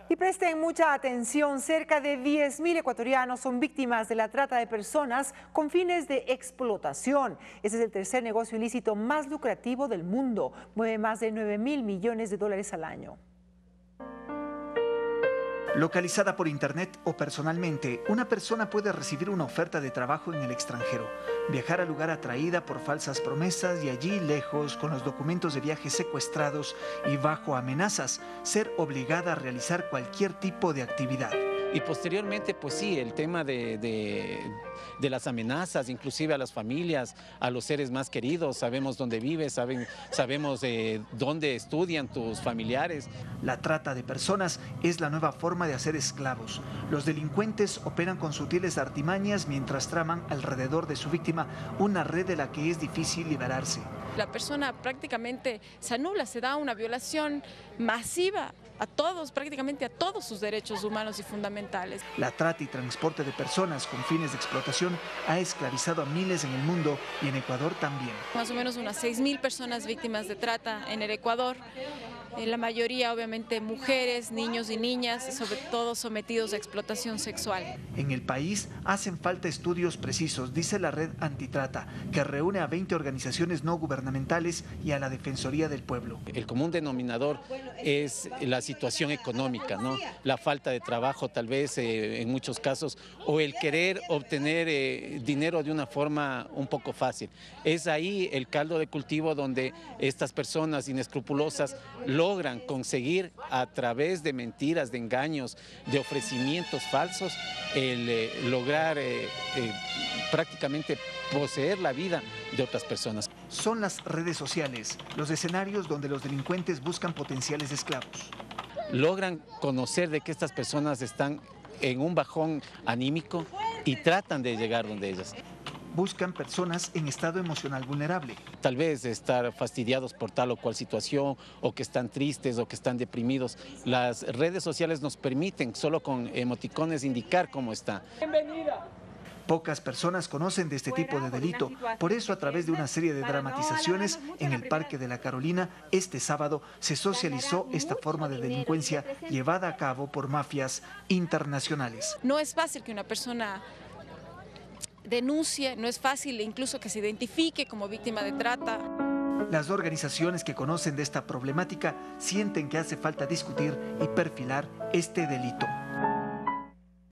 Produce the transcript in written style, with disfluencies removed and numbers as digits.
Y presten mucha atención, cerca de 10.000 ecuatorianos son víctimas de la trata de personas con fines de explotación. Ese es el tercer negocio ilícito más lucrativo del mundo. Mueve más de 9.000 millones de dólares al año. Localizada por internet o personalmente, una persona puede recibir una oferta de trabajo en el extranjero, viajar al lugar atraída por falsas promesas y allí lejos, con los documentos de viaje secuestrados y bajo amenazas, ser obligada a realizar cualquier tipo de actividad. Y posteriormente, pues sí, el tema de las amenazas, inclusive a las familias, a los seres más queridos, sabemos dónde vives, sabemos dónde estudian tus familiares. La trata de personas es la nueva forma de hacer esclavos. Los delincuentes operan con sutiles artimañas mientras traman alrededor de su víctima una red de la que es difícil liberarse. La persona prácticamente se anula, se da una violación masiva a todos, prácticamente a todos sus derechos humanos y fundamentales. La trata y transporte de personas con fines de explotación ha esclavizado a miles en el mundo y en Ecuador también. Más o menos unas 6.000 personas víctimas de trata en el Ecuador. La mayoría obviamente mujeres, niños y niñas, sobre todo sometidos a explotación sexual. En el país hacen falta estudios precisos, dice la Red Antitrata, que reúne a 20 organizaciones no gubernamentales y a la Defensoría del Pueblo. El común denominador es la situación económica, ¿no? La falta de trabajo tal vez en muchos casos, o el querer obtener dinero de una forma un poco fácil. Es ahí el caldo de cultivo donde estas personas inescrupulosas logran conseguir a través de mentiras, de engaños, de ofrecimientos falsos, lograr prácticamente poseer la vida de otras personas. Son las redes sociales los escenarios donde los delincuentes buscan potenciales esclavos. Logran conocer de que estas personas están en un bajón anímico y tratan de llegar donde ellas. Buscan personas en estado emocional vulnerable. Tal vez estar fastidiados por tal o cual situación, o que están tristes o que están deprimidos. Las redes sociales nos permiten solo con emoticones indicar cómo está. Bienvenida. Pocas personas conocen de este tipo de delito, por eso a través de una serie de dramatizaciones en el Parque de la Carolina, este sábado se socializó esta forma de delincuencia llevada a cabo por mafias internacionales. No es fácil que una persona denuncie, no es fácil incluso que se identifique como víctima de trata. Las organizaciones que conocen de esta problemática sienten que hace falta discutir y perfilar este delito.